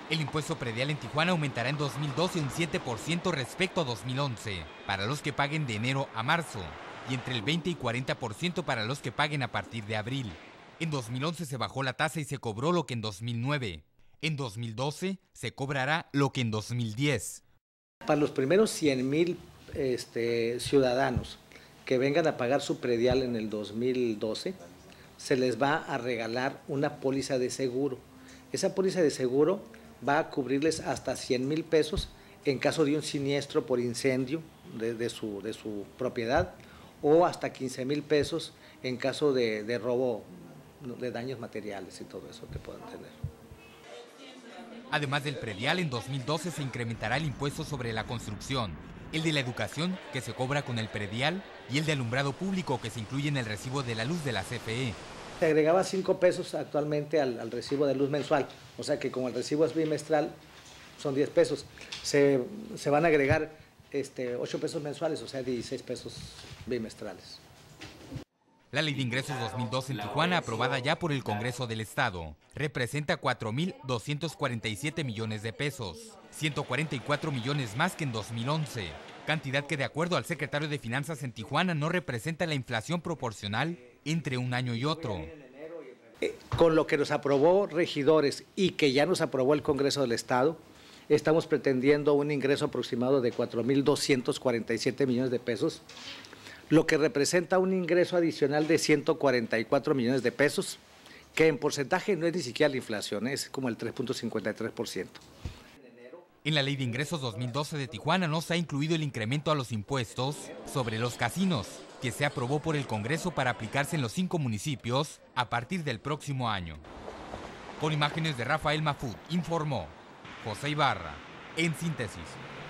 El impuesto predial en Tijuana aumentará en 2012 un 7% respecto a 2011, para los que paguen de enero a marzo, y entre el 20 y 40% para los que paguen a partir de abril. En 2011 se bajó la tasa y se cobró lo que en 2009. En 2012 se cobrará lo que en 2010. Para los primeros 100,000 ciudadanos que vengan a pagar su predial en el 2012, se les va a regalar una póliza de seguro. Esa póliza de seguro va a cubrirles hasta 100,000 pesos en caso de un siniestro por incendio de su propiedad, o hasta 15,000 pesos en caso de robo de daños materiales y todo eso que puedan tener. Además del predial, en 2012 se incrementará el impuesto sobre la construcción, el de la educación, que se cobra con el predial, y el de alumbrado público, que se incluye en el recibo de la luz de la CFE. Se agregaba 5 pesos actualmente al recibo de luz mensual, o sea que como el recibo es bimestral, son 10 pesos. Se van a agregar 8 pesos mensuales, o sea 16 pesos bimestrales. La Ley de Ingresos 2012 en Tijuana, aprobada ya por el Congreso del Estado, representa 4,247 millones de pesos, 144 millones más que en 2011, cantidad que de acuerdo al secretario de Finanzas en Tijuana no representa la inflación proporcional entre un año y otro. Con lo que nos aprobó regidores y que ya nos aprobó el Congreso del Estado, estamos pretendiendo un ingreso aproximado de 4,247 millones de pesos, lo que representa un ingreso adicional de 144 millones de pesos, que en porcentaje no es ni siquiera la inflación, es como el 3,53%. En la Ley de Ingresos 2012 de Tijuana no se ha incluido el incremento a los impuestos sobre los casinos, que se aprobó por el Congreso para aplicarse en los 5 municipios a partir del próximo año. Con imágenes de Rafael Mafut, informó José Ibarra, en síntesis.